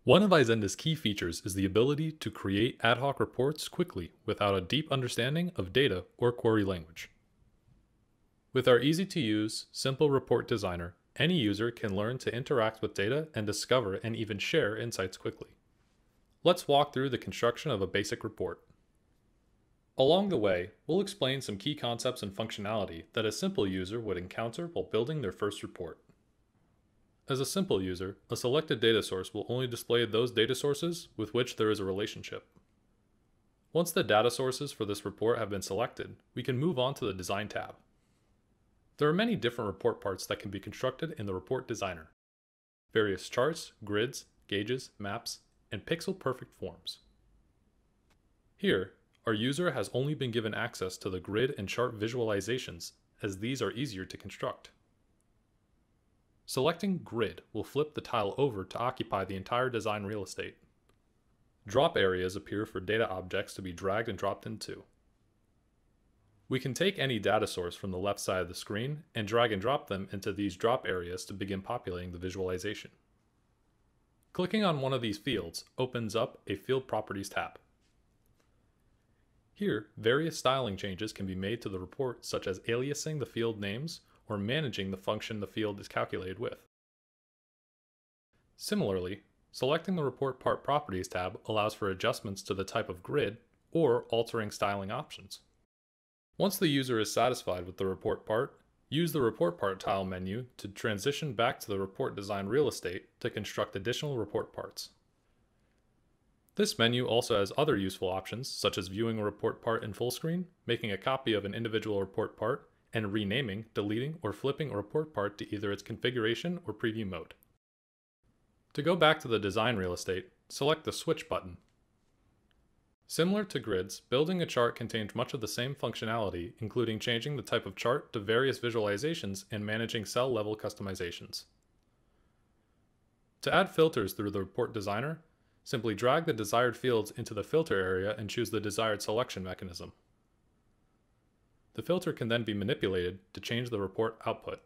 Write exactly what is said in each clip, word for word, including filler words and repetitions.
One of Izenda's key features is the ability to create ad hoc reports quickly without a deep understanding of data or query language. With our easy-to-use, simple report designer, any user can learn to interact with data and discover and even share insights quickly. Let's walk through the construction of a basic report. Along the way, we'll explain some key concepts and functionality that a simple user would encounter while building their first report. As a simple user, a selected data source will only display those data sources with which there is a relationship. Once the data sources for this report have been selected, we can move on to the Design tab. There are many different report parts that can be constructed in the Report Designer. Various charts, grids, gauges, maps, and pixel-perfect forms. Here, our user has only been given access to the grid and chart visualizations, as these are easier to construct. Selecting Grid will flip the tile over to occupy the entire design real estate. Drop areas appear for data objects to be dragged and dropped into. We can take any data source from the left side of the screen and drag and drop them into these drop areas to begin populating the visualization. Clicking on one of these fields opens up a Field Properties tab. Here, various styling changes can be made to the report, such as aliasing the field names or managing the function the field is calculated with. Similarly, selecting the Report Part Properties tab allows for adjustments to the type of grid or altering styling options. Once the user is satisfied with the report part, use the Report Part tile menu to transition back to the Report Design real estate to construct additional report parts. This menu also has other useful options, such as viewing a report part in full screen, making a copy of an individual report part, and renaming, deleting, or flipping a report part to either its configuration or preview mode. To go back to the design real estate, select the Switch button. Similar to grids, building a chart contains much of the same functionality, including changing the type of chart to various visualizations and managing cell-level customizations. To add filters through the Report Designer, simply drag the desired fields into the filter area and choose the desired selection mechanism. The filter can then be manipulated to change the report output.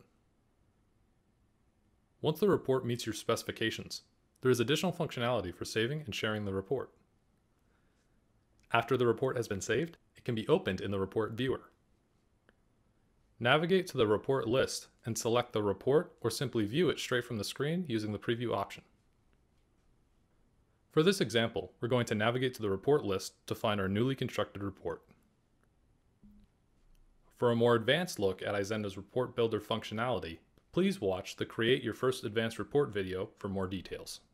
Once the report meets your specifications, there is additional functionality for saving and sharing the report. After the report has been saved, it can be opened in the Report Viewer. Navigate to the report list and select the report, or simply view it straight from the screen using the Preview option. For this example, we're going to navigate to the report list to find our newly constructed report. For a more advanced look at Izenda's Report Builder functionality, please watch the Create Your First Advanced Report video for more details.